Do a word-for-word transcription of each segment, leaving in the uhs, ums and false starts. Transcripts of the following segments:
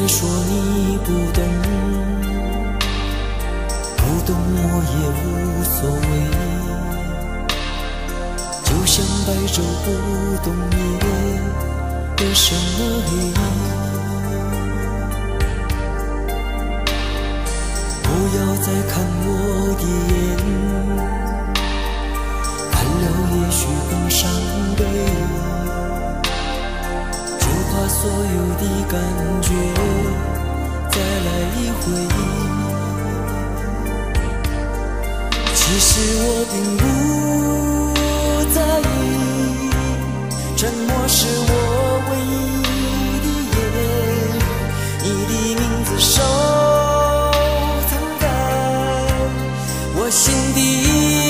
说你不懂，不懂我也无所谓，就像白昼不懂夜的什么黑。不要再看我的眼，看了也许更伤悲，就怕所有的感觉再来一回。其实我并不在意，沉默是我唯一的眼，你的名字收藏在我心底。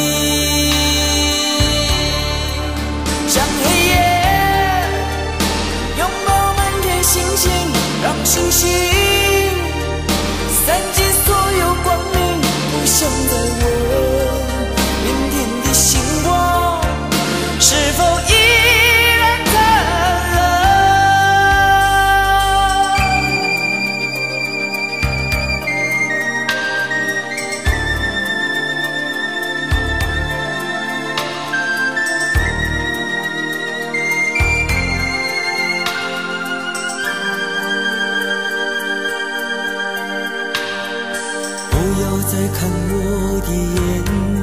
像黑夜拥抱满天星星，让星星散尽所有光明，不想再问明天的星光是否依然灿烂。不要再看我的眼，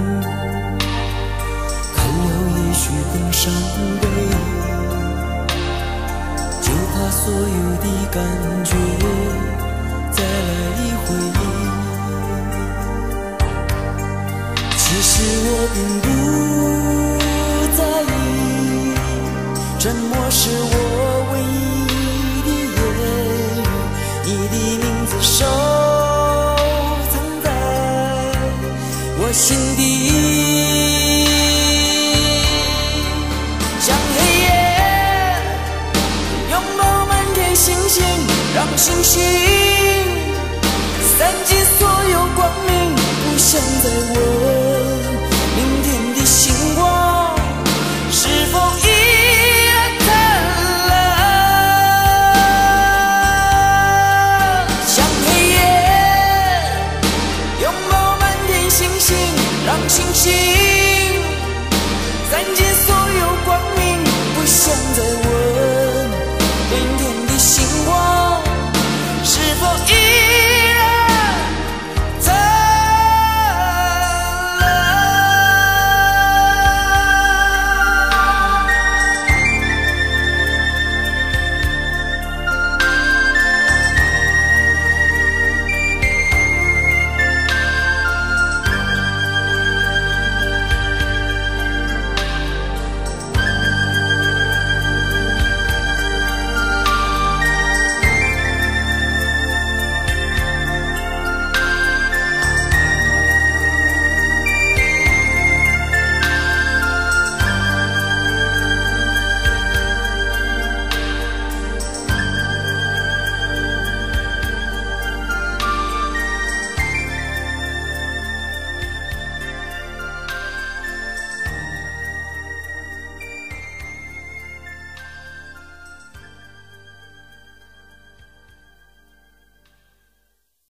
看了也许更伤悲，就怕所有的感觉再来一回。其实我并不在意，沉默是我唯一的眼，你的名字收我心底。像黑夜拥抱满天星星，让星星散尽所有光明，不想再问